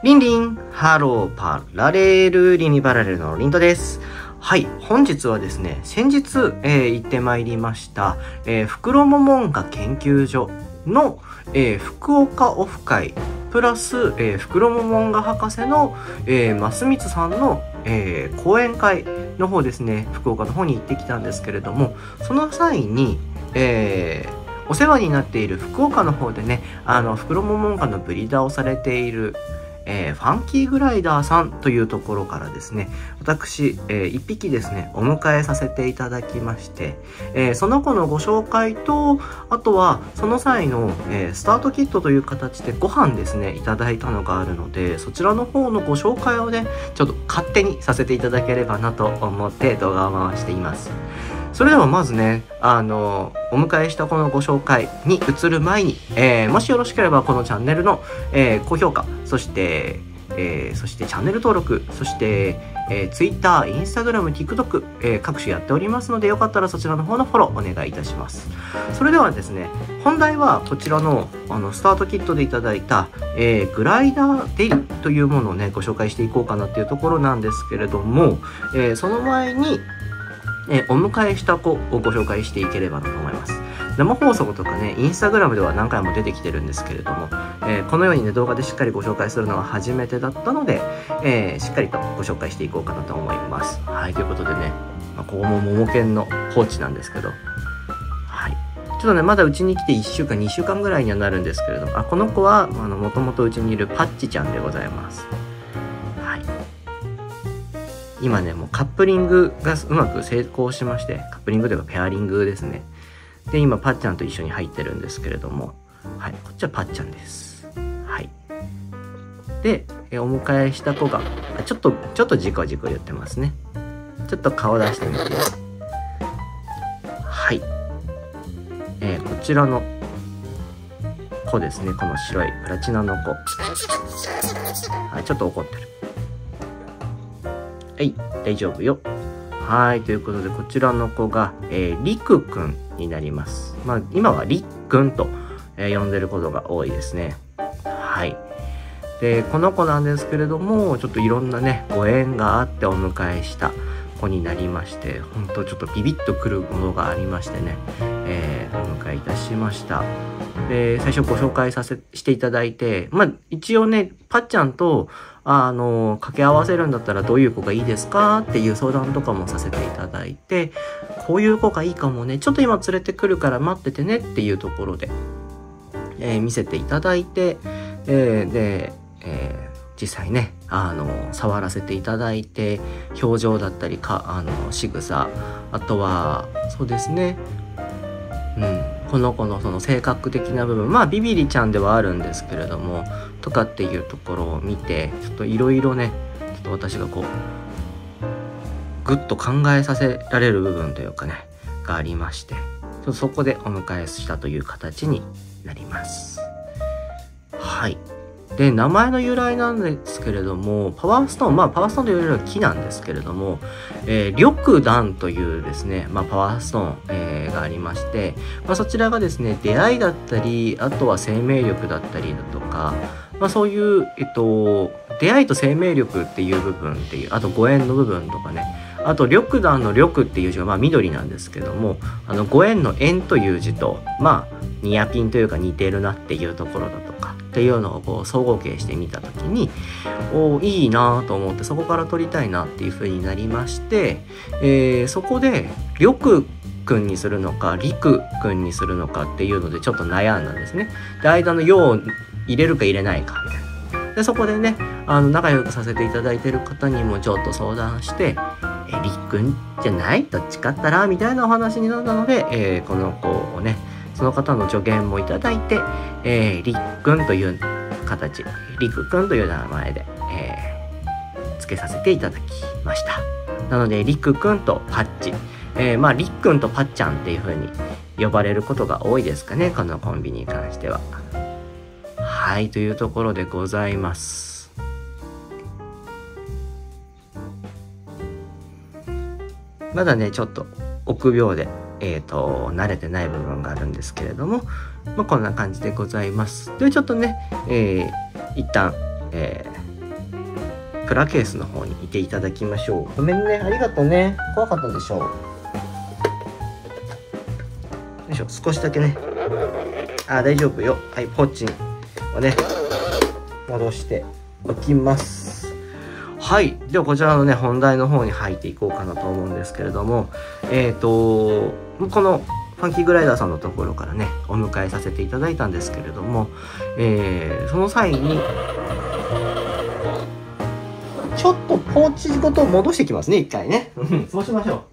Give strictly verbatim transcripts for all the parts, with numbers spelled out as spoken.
リンリン、ハローパラレル、リンリパラレルのリントです。はい、本日はですね、先日、えー、行ってまいりました、えー、フクロモモンガ研究所の、えー、福岡オフ会、プラス、えー、フクロモモンガ博士の、えー、増光さんの、えー、講演会の方ですね、福岡の方に行ってきたんですけれども、その際に、えー、お世話になっている福岡の方でね、あの、フクロモモンガのブリーダーをされている、えー、ファンキーグライダーさんというところからですね、私、えー、一匹ですね、お迎えさせていただきまして、えー、その子のご紹介と、あとはその際の、えー、スタートキットという形でご飯ですね、いただいたのがあるので、そちらの方のご紹介をね、ちょっと勝手にさせていただければなと思って動画を回しています。それではまずね、あの、お迎えしたこのご紹介に移る前に、えー、もしよろしければこのチャンネルの、えー、高評価、そして、えー、そしてチャンネル登録、そして、えー、Twitter、Instagram、TikTok、えー、各種やっておりますので、よかったらそちらの方のフォローお願いいたします。それではですね、本題はこちらの、あのスタートキットでいただいた、えー、グライダーデイというものをね、ご紹介していこうかなっていうところなんですけれども、えー、その前に、えー、お迎えした子をご紹介していければなと思います。生放送とかね、インスタグラムでは何回も出てきてるんですけれども、えー、このようにね、動画でしっかりご紹介するのは初めてだったので、えー、しっかりとご紹介していこうかなと思います。はい、ということでね、まあ、ここもモモケンの放置なんですけど、はい。ちょっとね、まだうちに来ていっしゅうかん、にしゅうかんぐらいにはなるんですけれども、あ、この子は、あの、もともとうちにいるパッチちゃんでございます。今ね、もうカップリングがうまく成功しまして、カップリングというかペアリングですね。で、今パッちゃんと一緒に入ってるんですけれども、はい、こっちはパッちゃんです。はい。で、えお迎えした子が、ちょっと、ちょっとじこじこ言ってますね。ちょっと顔出してみて。はい。えー、こちらの子ですね、この白いプラチナの子。はい、ちょっと怒ってる。はい、大丈夫よ。はい、ということで、こちらの子が、えー、りくくんになります。まあ、今はりっくんと、えー、呼んでることが多いですね。はい。で、この子なんですけれども、ちょっといろんなね、ご縁があってお迎えした子になりまして、ほんとちょっとビビッとくるものがありましてね、えー、お迎えいたしました。で、最初ご紹介させしていただいて、まあ、一応ね、パッちゃんと、あの、掛け合わせるんだったらどういう子がいいですかっていう相談とかもさせていただいて、こういう子がいいかもね、ちょっと今連れてくるから待っててねっていうところで、えー、見せていただいて、えー、で、えー、実際ね、あの、触らせていただいて、表情だったりか、あの、仕草、あとは、そうですね、うん、この子のその性格的な部分、まあビビリちゃんではあるんですけれども、とかっていうところを見て、ちょっといろいろね、ちょっと私がこう、ぐっと考えさせられる部分というかね、がありまして、ちょっとそこでお迎えしたという形になります。はい。で、名前の由来なんですけれども、パワーストーン、まあパワーストーンの由来は木なんですけれども、えー、緑檀というですね、まあパワーストーン、えー、がありまして、まあそちらがですね、出会いだったり、あとは生命力だったりだとか、まあそういう、えっと、出会いと生命力っていう部分っていう、あとご縁の部分とかね、あと緑檀の緑っていう字はまあ緑なんですけども、あのご縁の縁という字と、まあニアピンというか似てるなっていうところだとか、っていうのをこう総合形してみたときに、おいいなと思ってそこから撮りたいなっていう風になりまして、えー、そこで緑くんにするのか陸くんにするのかっていうのでちょっと悩んだんですね。で、間の「よ」を入れるか入れないかみたいな。で、そこでね、あの仲良くさせていただいてる方にもちょっと相談して「えりっくんじゃない？どっちかったら?」みたいなお話になったので、えー、この子をね、その方の助言もいただいて、えー、りっくんという形、りくくんという名前で、えー、付けさせていただきました。なので、りくくんとパッチ、えー、まあ、りっくんとパッちゃんっていう風に呼ばれることが多いですかね、このコンビに関しては。はい、というところでございます。まだね、ちょっと臆病で、えーと、慣れてない部分があるんですけれども、まあ、こんな感じでございます。で、ちょっとね、えー、一旦、えー、 クラケースの方にいていただきましょう。ごめんね、ありがとうね。怖かったでしょう。よいしょ、少しだけね。あ、大丈夫よ。はい、ポーチをね、戻しておきます。はい。では、こちらのね、本題の方に入っていこうかなと思うんですけれども、えっと、この、ファンキーグライダーさんのところからね、お迎えさせていただいたんですけれども、えー、その際に、ちょっとポーチごと戻してきますね、一回ね。そうしましょう。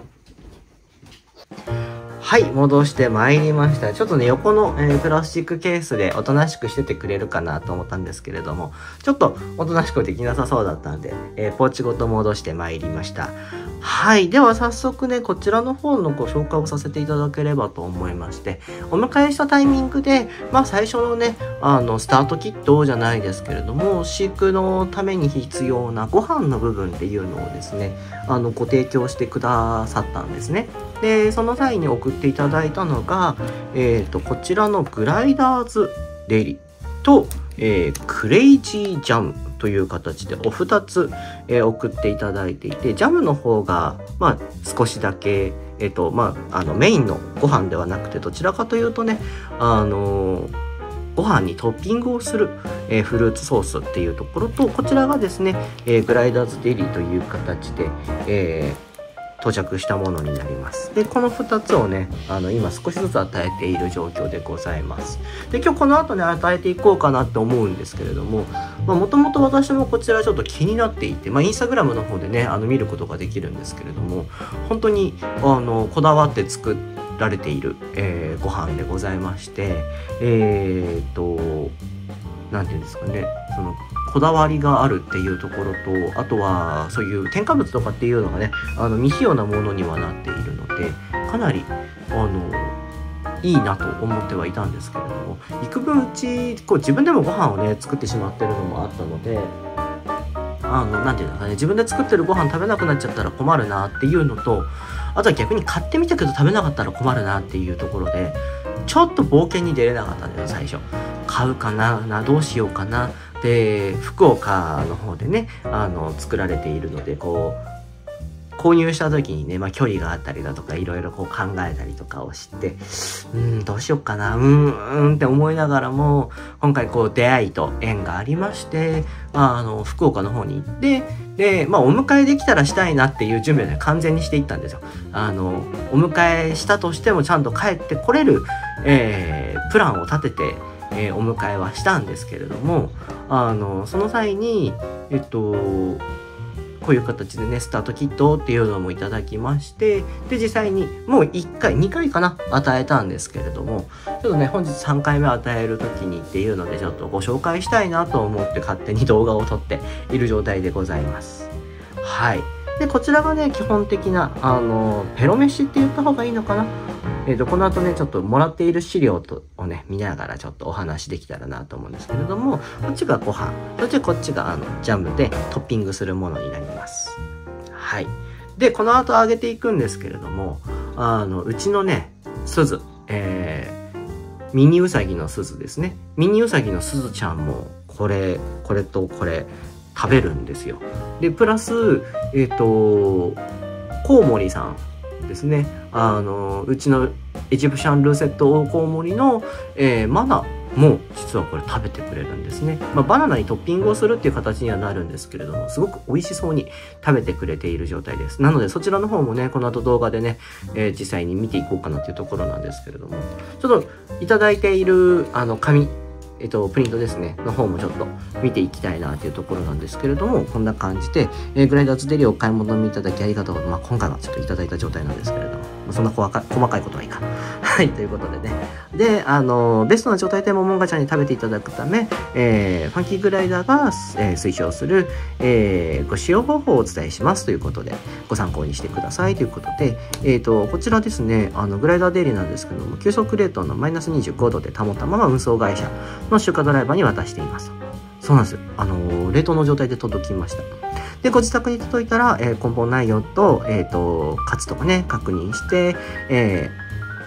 はい、戻してまいりました。ちょっとね、横の、えー、プラスチックケースでおとなしくしててくれるかなと思ったんですけれども、ちょっとおとなしくできなさそうだったんで、えー、ポーチごと戻してまいりました。はい。では早速ね、こちらの方のご紹介をさせていただければと思いまして、お迎えしたタイミングで、まあ最初のね、あの、スタートキットじゃないですけれども、飼育のために必要なご飯の部分っていうのをですね、あの、ご提供してくださったんですね。で、その際に送っていただいたのが、えっと、こちらのグライダーズデリと、えー、クレイジージャムという形でお二つ、えー、送っていただいていて、ジャムの方が、まあ、少しだけ、えっと、まあ、あの、メインのご飯ではなくて、どちらかというとね、あのー、ご飯にトッピングをする、えー、フルーツソースっていうところと、こちらがですね、えー、グライダーズデリという形で、えー到着したものになります。で、このふたつをね、あの、今少しずつ与えている状況でございます。で、今日この後ね、与えていこうかなって思うんですけれども、まあ、もともと私もこちらちょっと気になっていて、まあ、インスタグラムの方でね、あの、見ることができるんですけれども、本当に、あの、こだわって作られている、えー、ご飯でございまして、えーっと、なんていうんですかね、その、こだわりがあるっていうところと、あとはそういう添加物とかっていうのがね、あの未使用なものにはなっているので、かなりあのいいなと思ってはいたんですけれども、幾分うちこう自分でもご飯をね作ってしまってるのもあったので、あのなんていうんですかね、自分で作ってるご飯食べなくなっちゃったら困るなっていうのと、あとは逆に買ってみたけど食べなかったら困るなっていうところで、ちょっと冒険に出れなかったんだよ最初。買うかな、などうしようかな。で、福岡の方でね、あの作られているので、こう購入した時にね、まあ、距離があったりだとかいろいろこう考えたりとかをして、うーんどうしようかな、うーんうーんって思いながらも、今回こう出会いと縁がありまして、まあ、あの福岡の方に行って、で、まあ、お迎えできたらしたいなっていう準備をね完全にしていったんですよ。あのお迎えしたとしてもちゃんと帰ってこれる、えー、プランを立てて、えー、お迎えはしたんですけれども、あのその際にえっとこういう形でねスタートキットっていうのもいただきまして、で実際にもういっかいにかいかな与えたんですけれども、ちょっとね本日さんかいめ与える時にっていうのでちょっとご紹介したいなと思って勝手に動画を撮っている状態でございます。はい。でこちらがね基本的なあのペロ飯って言った方がいいのかな。えーと、この後ね、ちょっともらっている資料とをね、見ながらちょっとお話できたらなと思うんですけれども、こっちがご飯、そしてこっちがあのジャムでトッピングするものになります。はい。で、この後揚げていくんですけれども、あの、うちのね、鈴、えー、ミニウサギの鈴ですね。ミニウサギの鈴ちゃんも、これ、これとこれ、食べるんですよ。で、プラス、えっと、コウモリさん。ですね、あのうちのエジプシャンルーセットオオコウモリの、えー、マナも実はこれ食べてくれるんですね。まあ、バナナにトッピングをするっていう形にはなるんですけれども、すごく美味しそうに食べてくれている状態です。なのでそちらの方もねこの後動画でね、えー、実際に見ていこうかなっていうところなんですけれども、ちょっといただいているあの紙えっと、プリントですね、の方もちょっと見ていきたいなっていうところなんですけれども、こんな感じで、えー、グライダーズデリをお買い物にいただきありがとう。まあ、今回はちょっといただいた状態なんですけれども、まあ、そんな細か細かいことはいいか。はい、ということでね。で、あの、ベストな状態でモモンガちゃんに食べていただくため、えー、ファンキーグライダーが、えー、推奨する、えー、ご使用方法をお伝えしますということで、ご参考にしてくださいということで、えっと、こちらですね、あの、グライダーデリなんですけども、急速冷凍のマイナスにじゅうごどで保ったまま運送会社の出荷ドライバーに渡しています。そうなんです。あのー、冷凍の状態で届きました。で、ご自宅に届いたら、えー、梱包内容と、えっと、カツとかね、確認して、えー、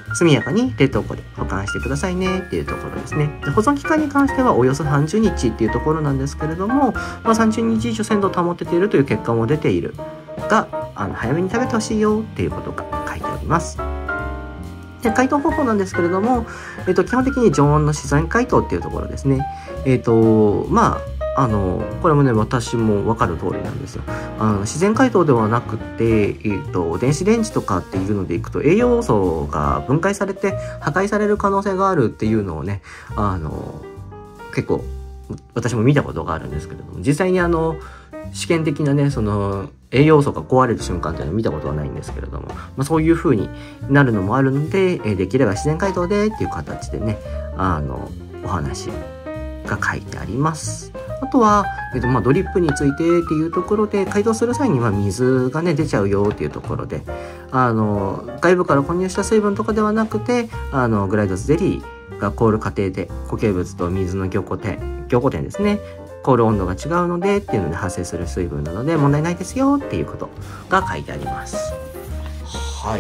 速やかに冷凍庫で保管してくださいねっていうところですね。で保存期間に関してはおよそさんじゅうにちっていうところなんですけれども、まあ、さんじゅうにち以上鮮度を保てているという結果も出ているが、あの早めに食べてほしいよっていうことが書いております。で解凍方法なんですけれども、えっと、基本的に常温の自然解凍っていうところですね。えっとまああのこれもね私も分かる通りなんですよ。あの自然解凍ではなくて、えっと、電子レンジとかっていうのでいくと栄養素が分解されて破壊される可能性があるっていうのをね、あの結構私も見たことがあるんですけれども、実際にあの試験的なねその栄養素が壊れる瞬間っていうのは見たことはないんですけれども、まあ、そういう風になるのもあるので、えできれば自然解凍でっていう形でねあのお話が書いてあります。あとは、えっとまあ、ドリップについてっていうところで解凍する際には水がね出ちゃうよっていうところで、あの外部から混入した水分とかではなくて、あのグライドスゼリーが凍る過程で固形物と水の凝固点凝固点ですね凍る温度が違うのでっていうので発生する水分なので問題ないですよっていうことが書いてあります。はい。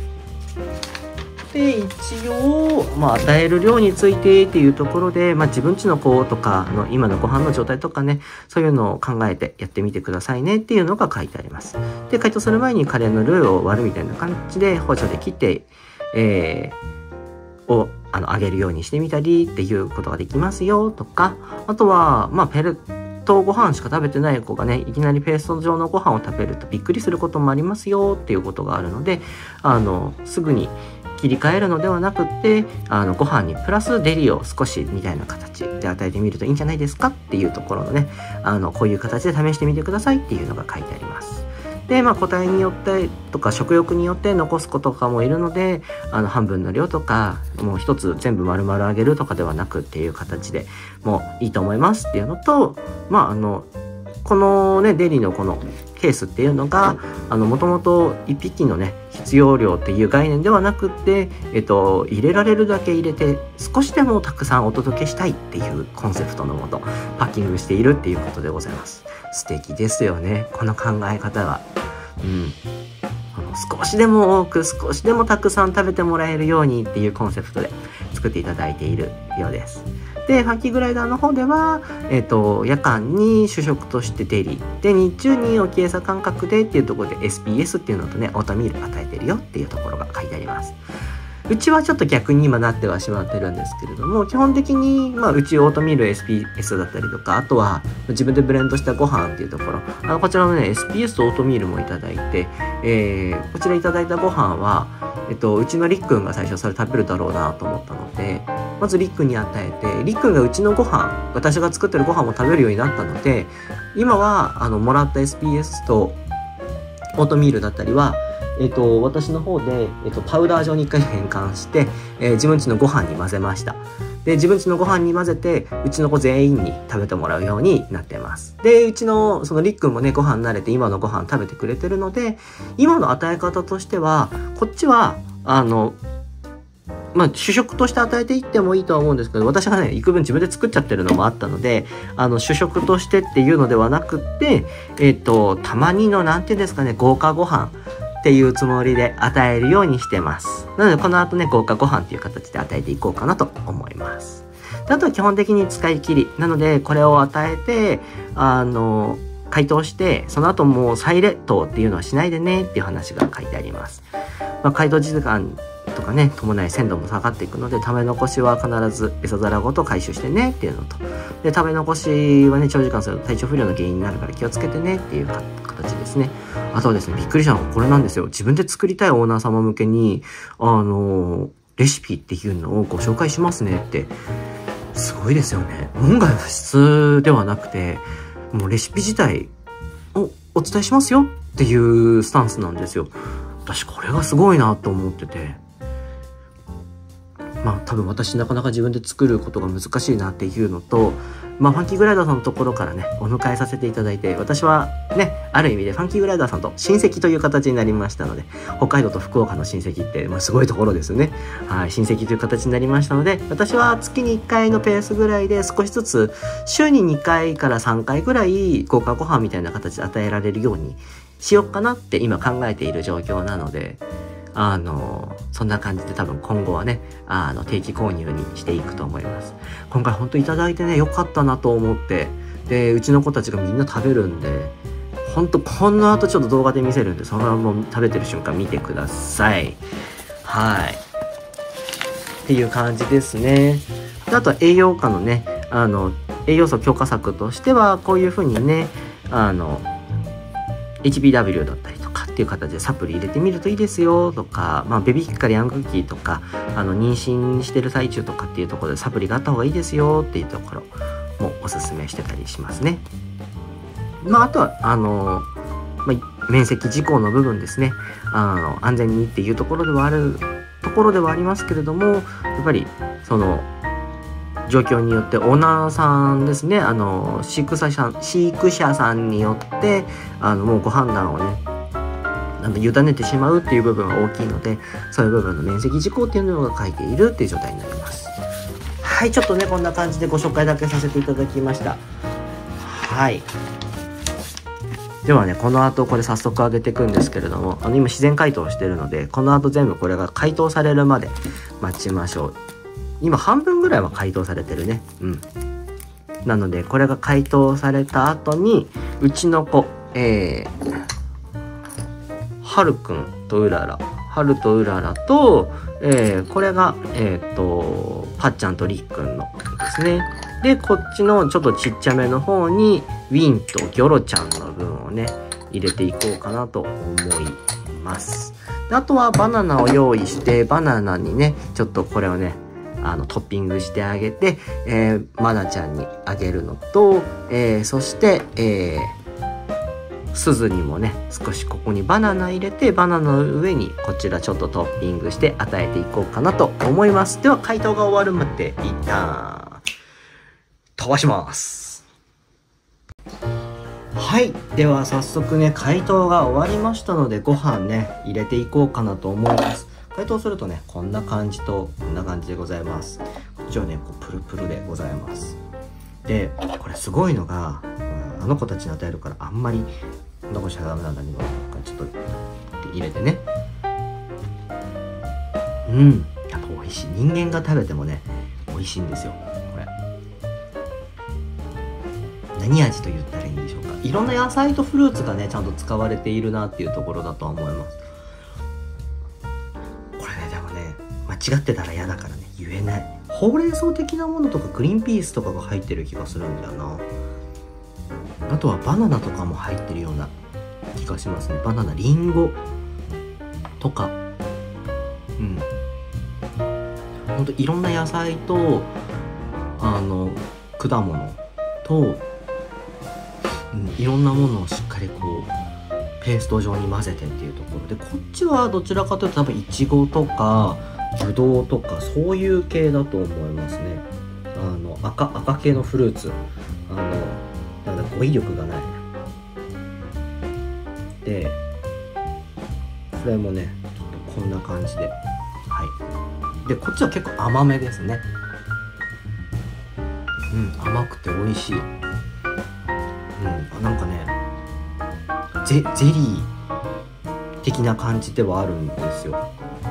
で一応、まあ、与える量についてっていうところで、まあ、自分ちの子とかの今のご飯の状態とかねそういうのを考えてやってみてくださいねっていうのが書いてあります。で解凍する前にカレーのルーを割るみたいな感じで包丁で切って、えー、をあの揚げるようにしてみたりっていうことができますよとか、あとはまあペルトご飯しか食べてない子がねいきなりペースト状のご飯を食べるとびっくりすることもありますよっていうことがあるので、あのすぐに切り替えるのではなくってあのご飯にプラスデリを少しみたいな形で与えてみるといいんじゃないですかっていうところのね、あのこういう形で試してみてくださいっていうのが書いてあります。でまあ個体によってとか食欲によって残す子とかもいるので、あの半分の量とかもう一つ全部丸々あげるとかではなくっていう形でもういいと思いますっていうのと、まああのこのねデリのこのケースっていうのがもともといっぴきのね必要量っていう概念ではなくって、えっと、入れられるだけ入れて少しでもたくさんお届けしたいっていうコンセプトのもとパッキングしているっていうことでございます。素敵ですよねこの考え方は。うん、少しでも多く少しでもたくさん食べてもらえるようにっていうコンセプトで作っていただいているようです。でファンキーグライダーの方では、えーと、夜間に主食としてデリで日中に置き餌感覚でっていうところで エスピーエス っていうのとねオートミール与えてるよっていうところが書いてあります。うちはちょっと逆に今なってはしまってるんですけれども、基本的に、まあ、うちオートミール エスピーエス だったりとか、あとは自分でブレンドしたご飯っていうところ、あのこちらのね エスピーエス とオートミールもいただいて、えー、こちらいただいたご飯は、えっと、うちのりっくんが最初それ食べるだろうなと思ったので、まずりっくんに与えて、りっくんがうちのご飯、私が作ってるご飯も食べるようになったので、今はあのもらった エスピーエス とオートミールだったりはえっと、私の方で、えっと、パウダー状に一回変換して、えー、自分家のご飯に混ぜました。で、自分家のご飯に混ぜて、うちの子全員に食べてもらうようになってます。で、うちの、そのりっくんもね、ご飯慣れて今のご飯食べてくれてるので、今の与え方としては、こっちは、あの、まあ、主食として与えていってもいいとは思うんですけど、私がね、幾分自分で作っちゃってるのもあったので、あの、主食としてっていうのではなくって、えっと、たまにの、なんていうんですかね、豪華ご飯。っていうつもりで与えるようにしてます。なのでこの後ね豪華ご飯っていう形で与えていこうかなと思います。あとは基本的に使い切りなのでこれを与えてあの解凍してその後もう再冷凍っていうのはしないでねっていう話が書いてあります。まあ、解凍時間とかね伴い鮮度も下がっていくので食べ残しは必ず餌皿ごと回収してねっていうのとで食べ残しはね長時間すると体調不良の原因になるから気をつけてねっていう形ですね。あとはですねびっくりしたのがこれなんですよ。自分で作りたいオーナー様向けにあのレシピっていうのをご紹介しますねってすごいですよね。門外不出ではなくてもうレシピ自体をお伝えしますよっていうスタンスなんですよ。私これがすごいなと思ってて、まあ多分私なかなか自分で作ることが難しいなっていうのと、まあファンキーグライダーさんのところからねお迎えさせていただいて、私はねある意味でファンキーグライダーさんと親戚という形になりましたので、北海道と福岡の親戚って、まあ、すごいところですよね。はい、親戚という形になりましたので、私は月にいっかいのペースぐらいで少しずつ週ににかいからさんかいぐらい豪華ご飯みたいな形で与えられるようにしようかなって今考えている状況なので、 あのそんな感じで多分今後はねあの定期購入にしていくと思います。今回本当いただいてねよかったなと思って、でうちの子たちがみんな食べるんで、本当この後ちょっと動画で見せるんで、そのまま食べてる瞬間見てください。はいっていう感じですね。であとは栄養価のねあの栄養素強化策としてはこういう風にねあの エイチビーダブリュー だったりとかっていう形でサプリ入れてみるといいですよとか、まあ、ベビー期からヤング期とかあの妊娠してる最中とかっていうところでサプリがあった方がいいですよっていうところもおすすめしてたりしますね。まあ、あとはあの、まあ、面積事項の部分ですね、あの安全にっていうところではあるところではありますけれども、やっぱりその状況によってオーナーさんですね、あの飼育者さん飼育者さんによってあのもうご判断をねあの委ねてしまうっていう部分は大きいので、そういう部分の面積事項っていうのが書いているっていう状態になります。はい、ちょっとねこんな感じでご紹介だけさせていただきました。はい、ではねこの後これ早速上げていくんですけれども、あの今自然解凍してるのでこの後全部これが解凍されるまで待ちましょう。今半分ぐらいは解凍されてるね。うんなのでこれが解凍された後にうちの子えーはるくんとうららはるとうららと、えー、これがえっ、ー、とぱっちゃんとりっくんのですね。でこっちのちょっとちっちゃめの方にウィンとギョロちゃんの分をね入れていこうかなと思います。であとはバナナを用意して、バナナにねちょっとこれをねあのトッピングしてあげて、えー、マナちゃんにあげるのと、えー、そして、えー、すずにもね少しここにバナナ入れて、バナナの上にこちらちょっとトッピングして与えていこうかなと思います。では解凍が終わるまで一旦飛ばします。はい、では早速ね解凍が終わりましたのでご飯ね入れていこうかなと思います。解凍するとねこんな感じとこんな感じでございます。こっちはねこうプルプルでございます。でこれすごいのが、うん、あの子たちに与えるからあんまり残しちゃダメなんだけど、ちょっと入れてね、うんやっぱ美味しい。人間が食べてもね美味しいんですよ。これ何味と言ったらいいんでしょうか。いろんな野菜とフルーツがねちゃんと使われているなっていうところだとは思います。間違ってたら嫌だからね言えない。ほうれん草的なものとかグリーンピースとかが入ってる気がするんだよな。あとはバナナとかも入ってるような気がしますね。バナナ、リンゴとか、うんほんといろんな野菜とあの果物と、うん、いろんなものをしっかりこうペースト状に混ぜてっていうところで、こっちはどちらかというと多分いちごとかぶどうとかそういう系だと思いますね。あの 赤, 赤系のフルーツ、あのなんだ語彙力がないで、これもねちょっとこんな感じで、はいでこっちは結構甘めですね。うん甘くて美味しい。うんなんかね ゼ, ゼリー的な感じではあるんですよ。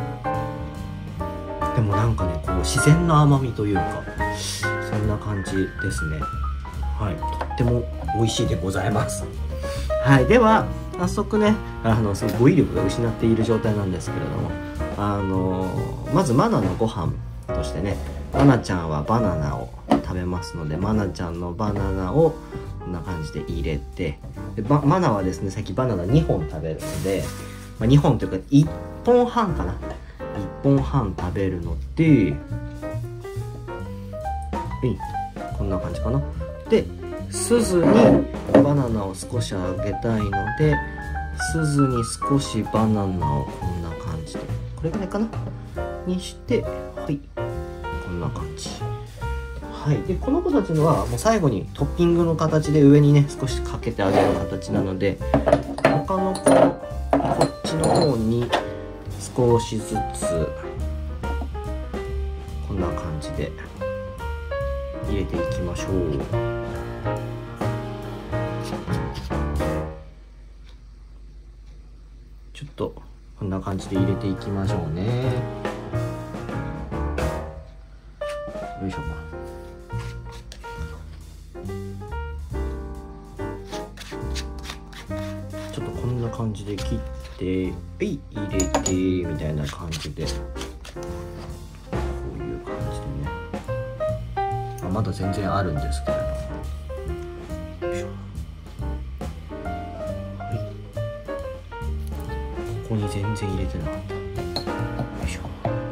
でもなんかねこう自然の甘みというかそんな感じですね。はいとっても美味しいでございます。はいでは早速ねあのその語彙力が失っている状態なんですけれども、あのまずマナのご飯としてね、マナちゃんはバナナを食べますので、マナちゃんのバナナをこんな感じで入れて、でマナはですねさっきバナナにほん食べるので、まあ、にほんというかいっぽんはんかな、いっぽんはん食べるので、こんな感じかな。で、すずにバナナを少しあげたいので、すずに少しバナナをこんな感じで、これぐらいかなにして、はい、こんな感じ。はい、でこの子たちのはもう最後にトッピングの形で上にね少しかけてあげる形なので、他の子こっちの方に少しずつこんな感じで入れていきましょう。ちょっとこんな感じで入れていきましょうね。よいしょ。ちょっとこんな感じで切って、はい、入れてみたいな感じで、こういう感じでね。あ、まだ全然あるんですけれども。よいしょ。はい。ここに全然入れてなかった。よいしょ。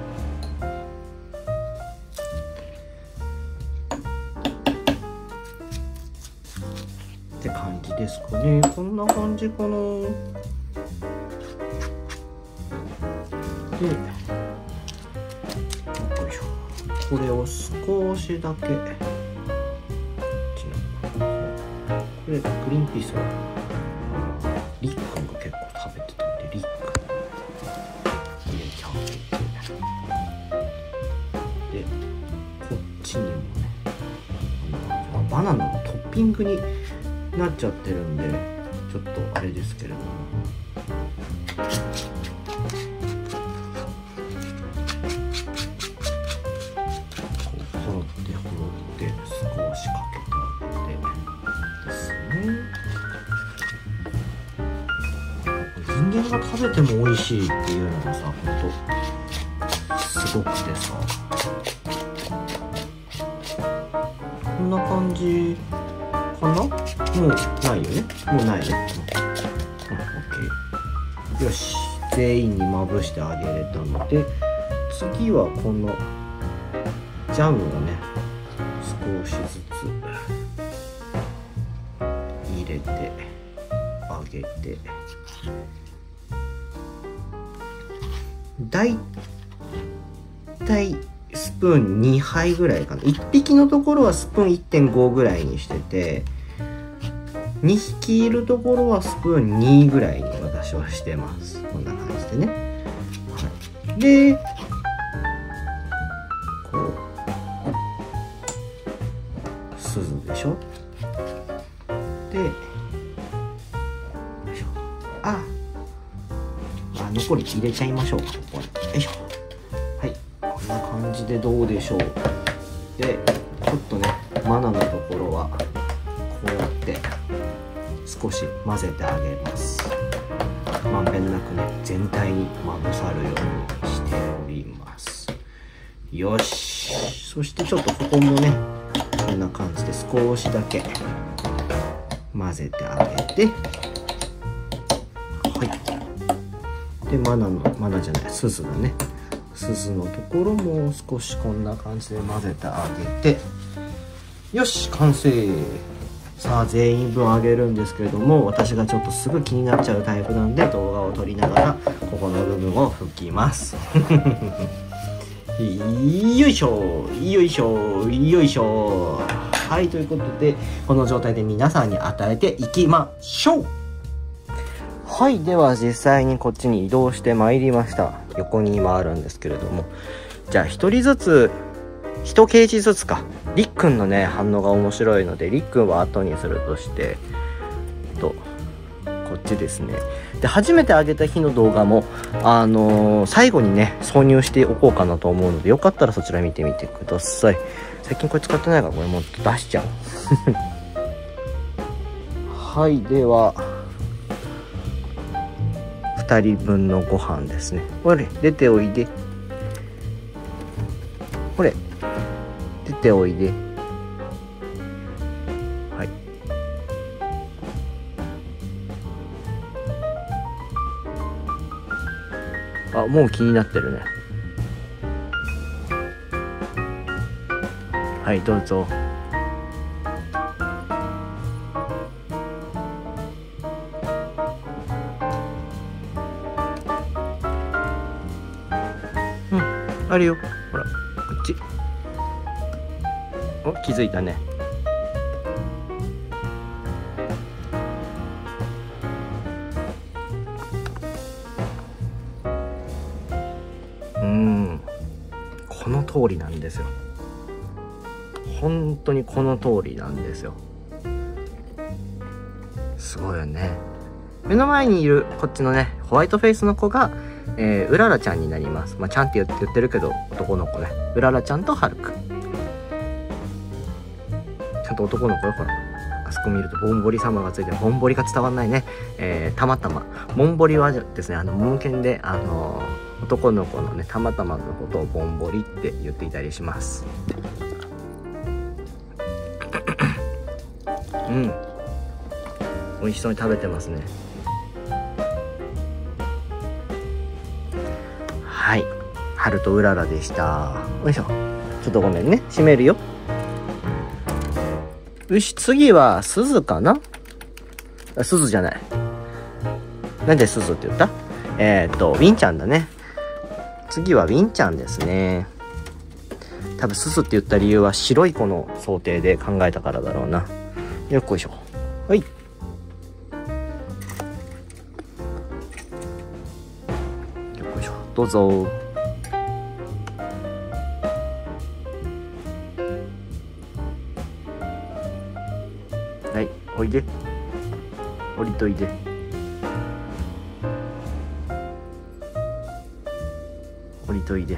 って感じですかね。こんな感じかな。で、よいしょ。これを少しだけ、こっちの、これグリーンピースはリックンが結構食べてたんで、リックン入れちゃって、で、こっちにもね、バナナのトッピングになっちゃってるんで、ちょっとあれですけれども、こうほろってほろって少しかけてあげてですね。人間が食べても美味しいっていうのがさ、ほんとすごくてさ、こんな感じかな。もうないよね。もうないね。うん、オッケー。よし。全員にまぶしてあげれたので、次はこのジャムをね、少しずつ入れてあげて、だいたいスプーンにはいぐらいかな。いっぴきのところはスプーン いってんご ぐらいにしてて、にひきいるところはスプーンにぐらいに私はしてます。こんな感じでね。はい、で、こう、鈴でしょ。で、よいしょ。あ、あ、残り入れちゃいましょうか、ここに。よいしょ。はい、こんな感じでどうでしょう。で、ちょっとね、マナのところは、こうやって、少し混ぜてあげます。まんべんなくね、全体にまぶさるようにしております。よし。そしてちょっとここもね、こんな感じで少しだけ混ぜてあげて、はい。で、マナの、マナじゃない、鈴だね。鈴のところも少しこんな感じで混ぜてあげて、よし、完成。さあ全員分あげるんですけれども、私がちょっとすぐ気になっちゃうタイプなんで、動画を撮りながらここの部分を拭きますよいしょよいしょよいしょ。はい、ということでこの状態で皆さんに与えていきましょう。はい、では実際にこっちに移動してまいりました。横に今あるんですけれども、じゃあ一人ずついちケージずつか。りっくんのね反応が面白いので、りっくんは後にするとして、とこっちですね。で、初めて上げた日の動画もあのー、最後にね挿入しておこうかなと思うので、よかったらそちら見てみてください。最近これ使ってないからこれもう出しちゃうはい、ではふたりぶんのご飯ですね。ほれ出ておいで、ほれ出ておいで。はい。あ、もう気になってるね。はい、どうぞ。うん、あるよ。ほら、こっち。お、気づいたね。うーん、この通りなんですよ。本当にこの通りなんですよ。すごいよね。目の前にいるこっちのねホワイトフェイスの子がえー、うららちゃんになります。まあ、ちゃんって言って言ってるけど男の子ね。うららちゃんとはるくん。ちゃんと男の子よ、ほら。あそこ見るとぼんぼり様がついてる。ぼんぼりが伝わんないね。えー、たまたま。ぼんぼりはですね、あの、文献で、あのー、男の子のね、たまたまのことをぼんぼりって言っていたりします。うん。美味しそうに食べてますね。はい。春とうららでした。よいしょ。ちょっとごめんね。閉めるよ。よし、次はすずかな。あ、すずじゃない。なんですずって言った？えー、っと、ウィンちゃんだね。次はウィンちゃんですね。多分すずって言った理由は白い子の想定で考えたからだろうな。よっこいしょ。はい。よっこいしょ。どうぞ。はい、おいで。降りといで。降りといで。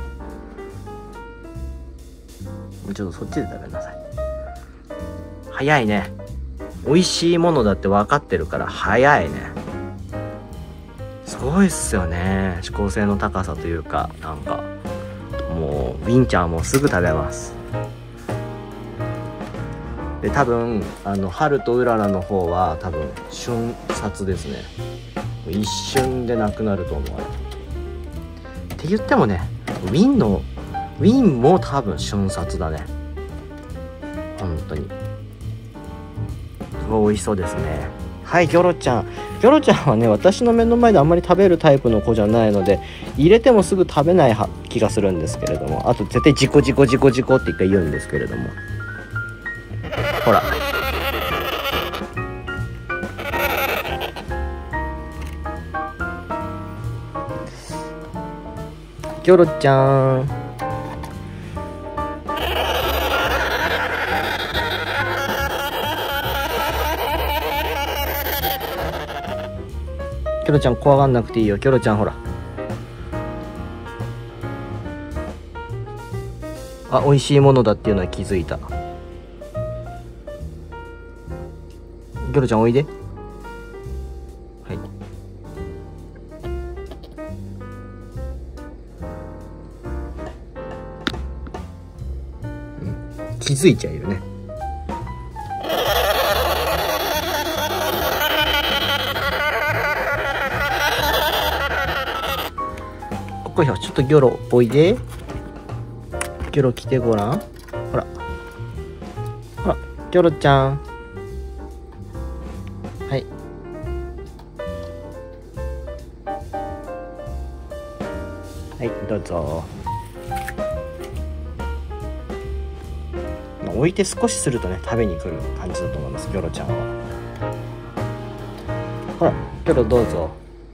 もうちょっとそっちで食べなさい。早いね。美味しいものだって分かってるから早いね。すごいっすよね。指向性の高さというか、なんかもうウィンちゃんもすぐ食べます。で多分あの春とうららの方は多分瞬殺ですね。一瞬でなくなると思う。って言ってもね、ウィンのウィンも多分瞬殺だね。本当に美味しそうですね。はい、ギョロちゃん。ギョロちゃんはね、私の目の前であんまり食べるタイプの子じゃないので、入れてもすぐ食べない気がするんですけれども、あと絶対ジコジコジコジコって一回言うんですけれども、ほらギョロちゃん。キョロちゃん怖がんなくていいよ。キョロちゃんほら。あ、美味しいものだっていうのは気づいた。キョロちゃんおいで。はい。うん、気づいちゃうよね。ちょっとギョロおいで。ギョロ来てごらん。ほらほらギョロちゃん。はい。はいどうぞ。まあ、置いて少しするとね食べに来る感じだと思います。ギョロちゃんは。ほらギョロどうぞ。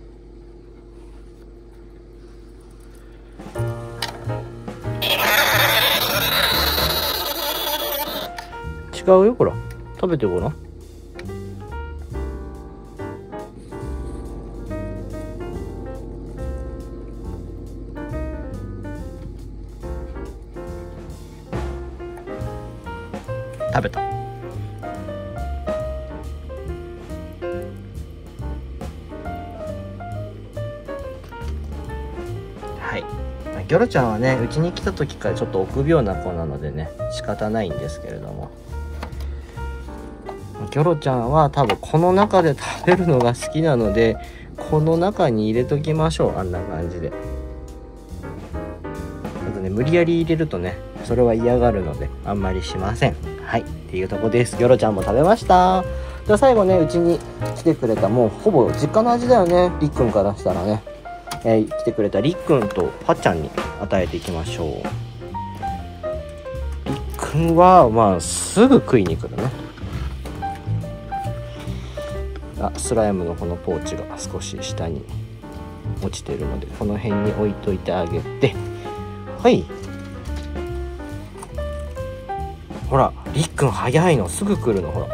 違うよ、ほら食べてごらん。食べた。はい。ギョロちゃんはね、うちに来た時からちょっと臆病な子なのでね、仕方ないんですけれども、ギョロちゃんは多分この中で食べるのが好きなので、この中に入れときましょう。あんな感じで。あとね、無理やり入れるとね、それは嫌がるのであんまりしません。はい、っていうとこです。ギョロちゃんも食べました。じゃあ最後ね、うちに来てくれた、もうほぼ実家の味だよね、りっくんからしたらね、えー、来てくれたりっくんとはっちゃんに与えていきましょう。りっくんはまあすぐ食いに来るね。あ、スライムのこのポーチが少し下に落ちているので、この辺に置いといてあげて、はい。ほら、りっくん早いの、すぐ来るの、ほら。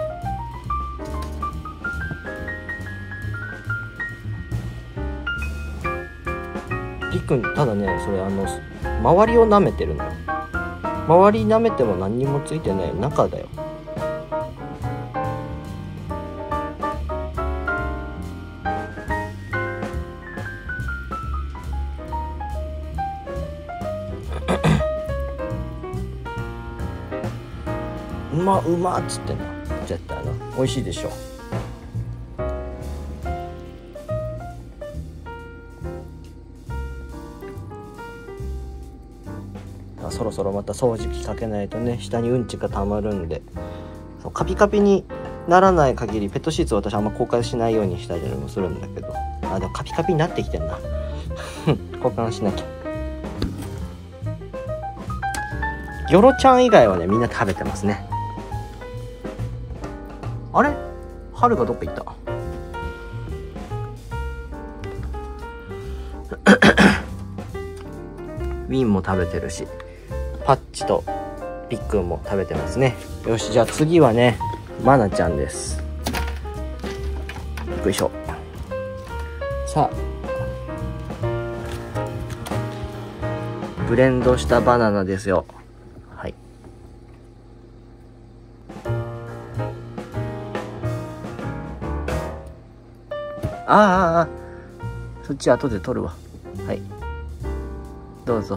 くんただね、それあの周りを舐めてるのよ。周り舐めても何にもついてない、中だよ。うまうまっつってんだ絶対な。美味しいでしょ。そろそろまた掃除機かけないとね、下にうんちがたまるんで。そうカピカピにならない限りペットシーツ私あんま交換しないようにしたりもするんだけど、あでもカピカピになってきてんな交換しなきゃ。ギョロちゃん以外はねみんな食べてますね。あれ春がどっか行ったウィンも食べてるし、パッチとリックンも食べてますね。よし、じゃあ次はねマナちゃんです。よいしょ。さあブレンドしたバナナですよ。はい。ああああ、そっち後で取るわ。はい、どうぞ。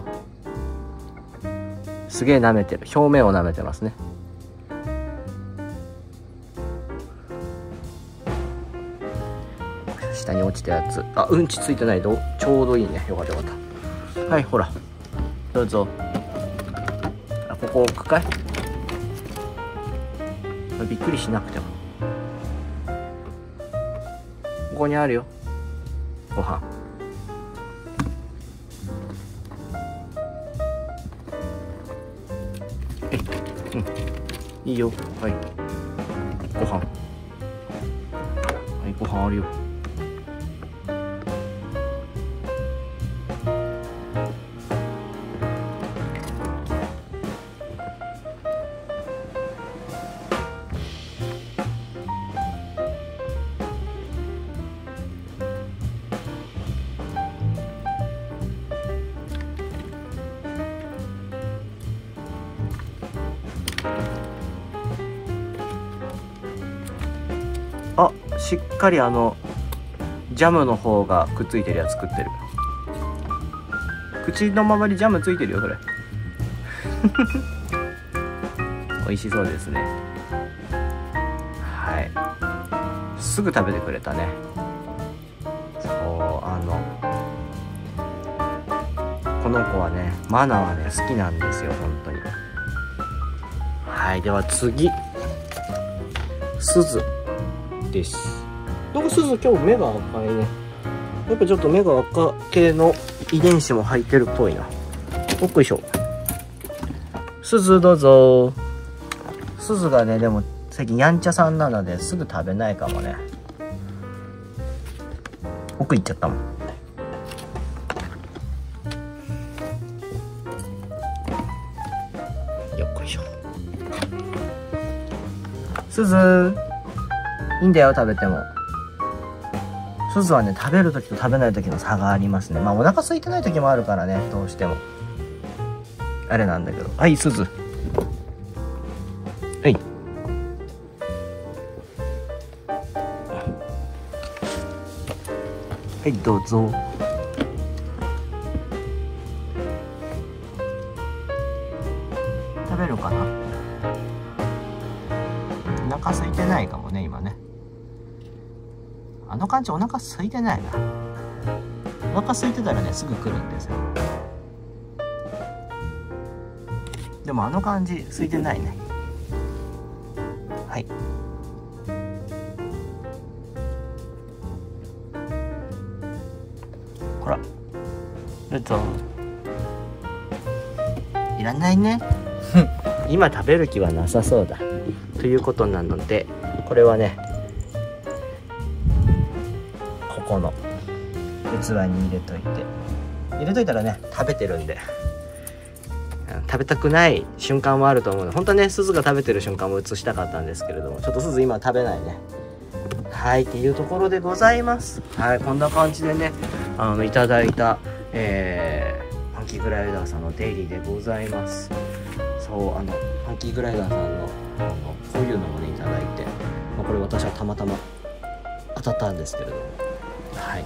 すげえ舐めてる、表面を舐めてますね。下に落ちたやつ、あ、うんちついてないとちょうどいいね。よかったよかった。はい、ほらどうぞ。あ、ここ置くかい。びっくりしなくてもここにあるよご飯。え、うん、いいよ。はい、ご飯。はい、ご飯あるよ。あ、しっかりあのジャムの方がくっついてるやつ食ってる。口の周りジャムついてるよそれ美味しそうですね。はい、すぐ食べてくれたね。そう、あのこの子はねマナはね好きなんですよ本当に。はい、では次すずです。なんかすず今日目が赤いね。やっぱちょっと目が赤系の遺伝子も入ってるっぽいな。おっこいしょ。すずどうぞ。すずがねでも最近やんちゃさんなのですぐ食べないかもね。奥行っちゃったもん。よっこいしょ。すずいいんだよ食べても。すずはね食べる時と食べない時の差がありますね。まあお腹空いてない時もあるからね、どうしてもあれなんだけど。はい、すずはいはい、どうぞ。食べるかな。お腹空いてないかもね今ね。あの感じお腹空いてないな。お腹空いてたらねすぐ来るんですよ。でもあの感じ空いてないね。はい、ほらどうぞ。いらないね今食べる気はなさそうだということなので、これはねここの器に入れといて、入れといたらね食べてるんで、食べたくない瞬間もあると思うので、本当はねすずが食べてる瞬間も映したかったんですけれども、ちょっとすず今食べないね。はい、っていうところでございます。はい、こんな感じでねあのいただいた、 えー、ファンキーグライダーさんのデイリーでございます。そうあのファンキーグライダーさんのあのこういうのもねいただいて、まあ、これ私はたまたま当たったんですけれども、はい、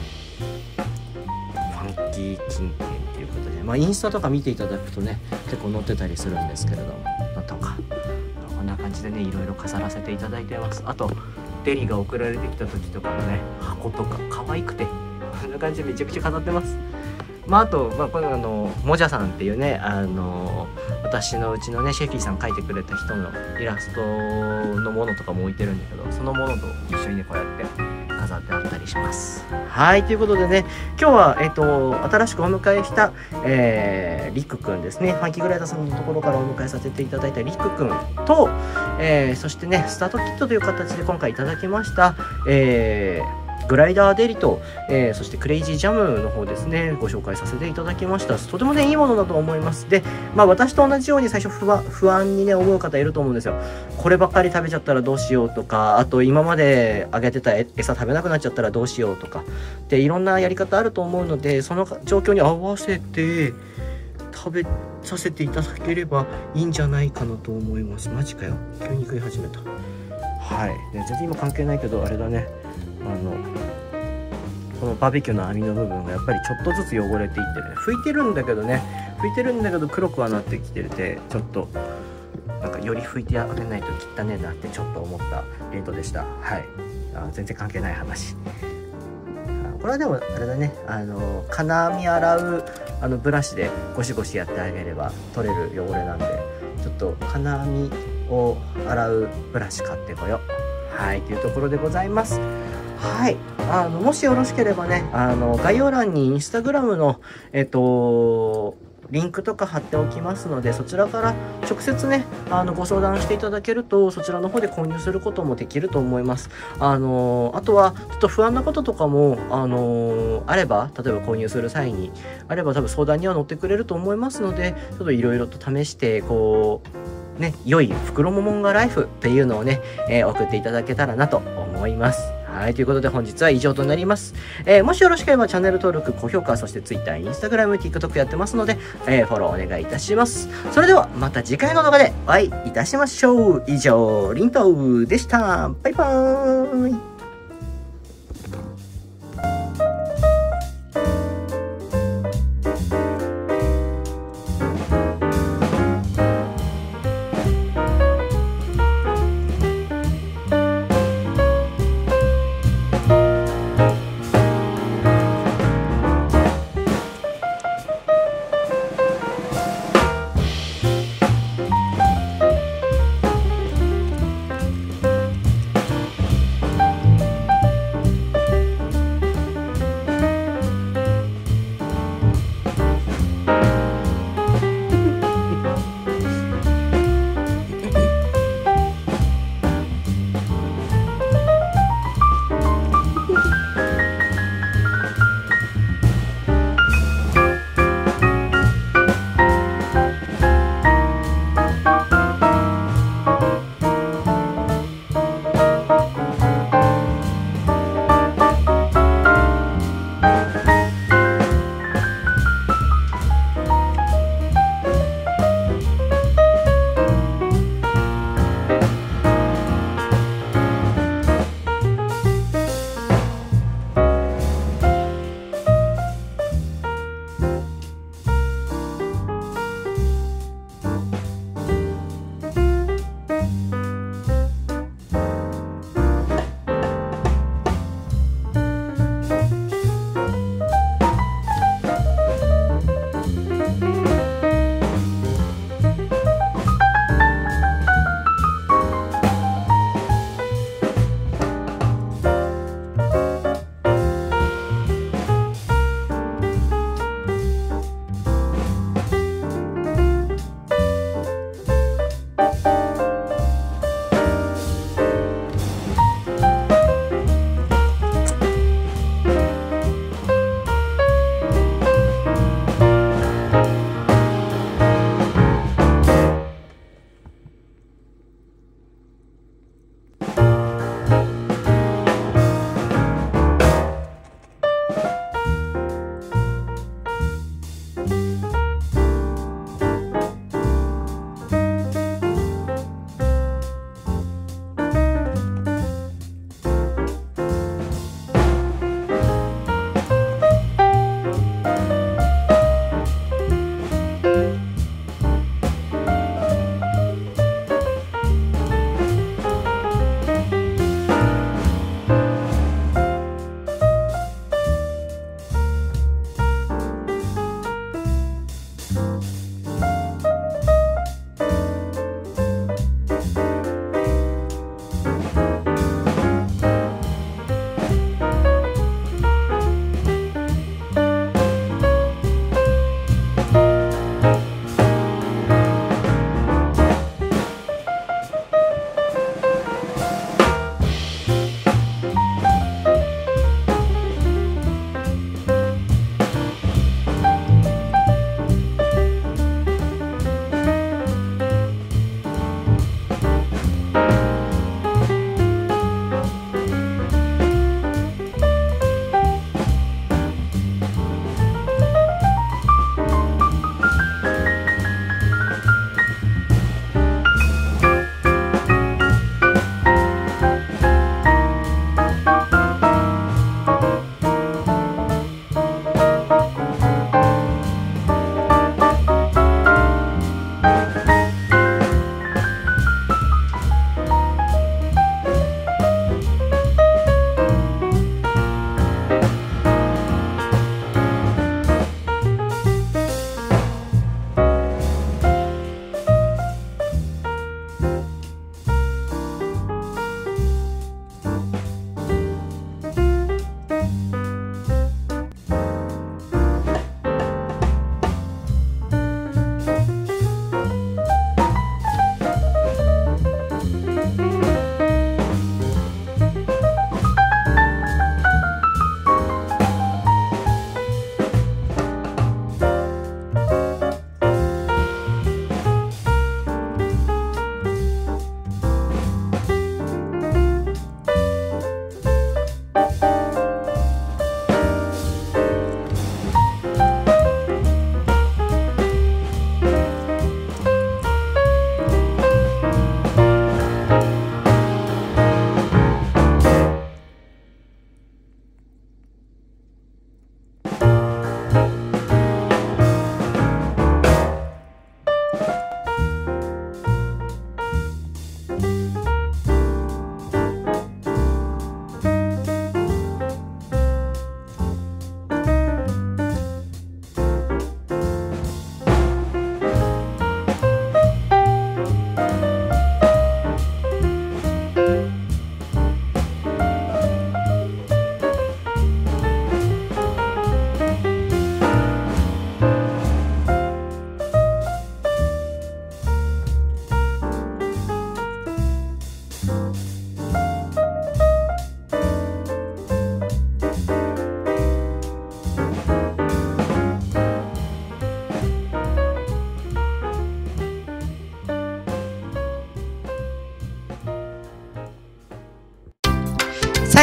ファンキー金券ということで、まあ、インスタとか見ていただくとね結構載ってたりするんですけれども、なんとかこんな感じでねいろいろ飾らせていただいてます。あとデリが送られてきた時とかのね箱とか可愛くてこんな感じでめちゃくちゃ飾ってます。まあ、あと、まあ、このあのもじゃさんっていうねあの私のうちのねシェフィーさん描いてくれた人のイラストのものとかも置いてるんだけど、そのものと一緒にねこうやって飾ってあったりします。はいということでね今日は、えー、と新しくお迎えした、えー、リクくんですね。ファンキーグライダーさんのところからお迎えさせていただいたリクくんと、えー、そしてねスタートキットという形で今回いただきました、えーグライダーデリと、えー、そしてクレイジージャムの方ですねご紹介させていただきました。とてもねいいものだと思います。で、まあ、私と同じように最初不安、不安にね思う方いると思うんですよ。こればっかり食べちゃったらどうしようとか、あと今まであげてた餌食べなくなっちゃったらどうしようとかでいろんなやり方あると思うので、その状況に合わせて食べさせていただければいいんじゃないかなと思います。マジかよ急に食い始めた。はい、で全然今関係ないけどあれだね、あのこのバーベキューの網の部分がやっぱりちょっとずつ汚れていってるね。拭いてるんだけどね拭いてるんだけど黒くはなってきてて、ちょっとなんかより拭いてあげないと汚ねえなってちょっと思ったレートでした。はい、あ全然関係ない話。これはでもあれだね、あの金網洗うあのブラシでゴシゴシやってあげれば取れる汚れなんで、ちょっと金網を洗うブラシ買ってこよう。はいというところでございます。はい、あのもしよろしければねあの概要欄にインスタグラムのえっとリンクとか貼っておきますので、そちらから直接ねあのご相談していただけるとそちらの方で購入することもできると思います。あのあとはちょっと不安なこととかもあのあれば、例えば購入する際にあれば多分相談には乗ってくれると思いますので、ちょっといろいろと試してこうね良い袋ももんがライフっていうのをね、えー、送っていただけたらなと思います。はい、ということで本日は以上となります。えー、もしよろしければチャンネル登録、高評価、そして Twitter、Instagram、TikTok やってますので、えー、フォローお願いいたします。それではまた次回の動画でお会いいたしましょう。以上、リントウでした。バイバーイ。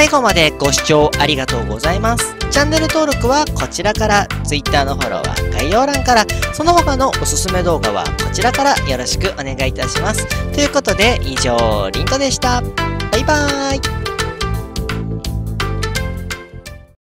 最後までご視聴ありがとうございます。チャンネル登録はこちらから、Twitter のフォローは概要欄から、その他のおすすめ動画はこちらからよろしくお願いいたします。ということで、以上、リントでした。バイバーイ。